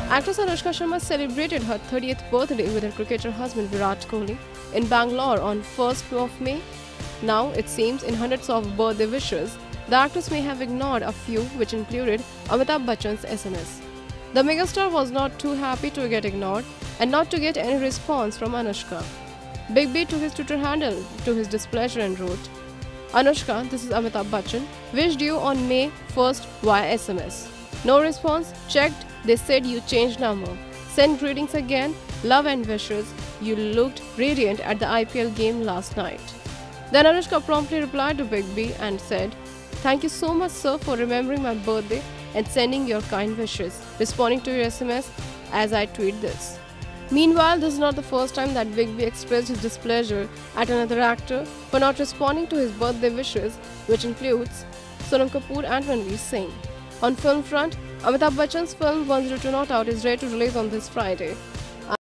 Actress Anushka Sharma celebrated her 30th birthday with her cricketer husband Virat Kohli in Bangalore on 1st of May. Now, it seems in hundreds of birthday wishes, the actress may have ignored a few, which included Amitabh Bachchan's SMS. The megastar was not too happy to get ignored and not to get any response from Anushka. Big B took his Twitter handle to his displeasure and wrote, "Anushka, this is Amitabh Bachchan, wished you on May 1st via SMS. No response, checked, they said you changed number. Send greetings again, love and wishes, you looked radiant at the IPL game last night." Then Anushka promptly replied to Big B and said, "Thank you so much, sir, for remembering my birthday and sending your kind wishes, responding to your SMS as I tweet this." Meanwhile, this is not the first time that Big B expressed his displeasure at another actor for not responding to his birthday wishes, which includes Sonam Kapoor and Ranveer Singh. On film front, Amitabh Bachchan's film 102 Not Out is ready to release on this Friday.